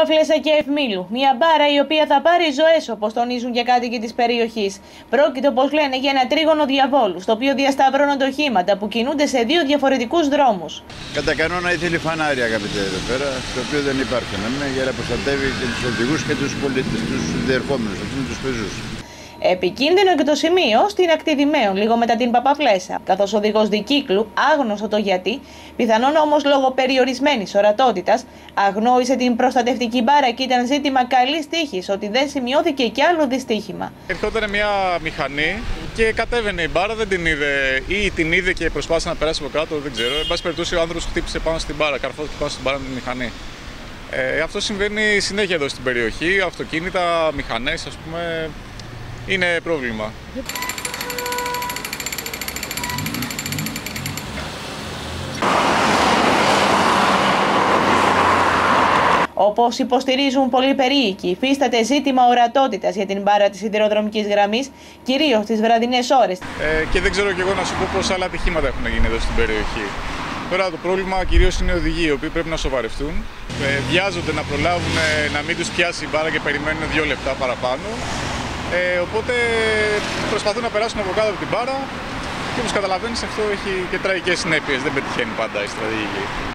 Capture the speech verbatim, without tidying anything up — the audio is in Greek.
Papaflessa και Ευμήλου. Μια μπάρα η οποία θα πάρει ζωές, όπως τονίζουν και κάτοικοι της περιοχής. Πρόκειται, όπως λένε, για ένα τρίγωνο διαβόλου, στο οποίο διασταυρώνονται οχήματα που κινούνται σε δύο διαφορετικούς δρόμους. Κατά κανόνα ήθελε φανάρι, αγαπητέ, εδώ πέρα, το οποίο δεν υπάρχουν. Ναι, για να προστατεύει και τους οδηγούς και τους πολίτες, τους διερχόμενους, αυτούς τους πεζούς. Επικίνδυνο και το σημείο στην Akth Dymaiwn, λίγο μετά την Papaflessa, καθώς ο οδηγός δικύκλου, άγνωστο το γιατί, πιθανόν όμως λόγω περιορισμένης ορατότητας, αγνόησε την προστατευτική μπάρα και ήταν ζήτημα καλής τύχης ότι δεν σημειώθηκε κι άλλο δυστύχημα. Ερχόταν μια μηχανή και κατέβαινε η μπάρα, δεν την είδε ή την είδε και προσπάθησε να περάσει από κάτω, δεν ξέρω. Εν πάση περιπτώσει, ο άνθρωπος χτύπησε πάνω στην μπάρα, καρφώθηκε πάνω στην μπάρα με τη μηχανή. Ε, αυτό συμβαίνει συνέχεια εδώ στην περιοχή, αυτοκίνητα, μηχανές, ας πούμε. Είναι πρόβλημα. Όπως υποστηρίζουν πολλοί περίοικοι, υφίσταται ζήτημα ορατότητας για την μπάρα της σιδηροδρομικής γραμμής, κυρίως τις βραδινές ώρες. Ε, και δεν ξέρω κι εγώ να σου πω πόσα άλλα ατυχήματα έχουν γίνει εδώ στην περιοχή. Τώρα το πρόβλημα κυρίως είναι οι οδηγοί, οι οποίοι πρέπει να σοβαρευτούν. Ε, βιάζονται να προλάβουν να μην τους πιάσει η μπάρα και περιμένουν δύο λεπτά παραπάνω. Ε, οπότε προσπαθούν να περάσουν από κάτω από την μπάρα και όπως καταλαβαίνεις αυτό έχει και τραγικές συνέπειες, δεν πετυχαίνει πάντα η στρατηγική.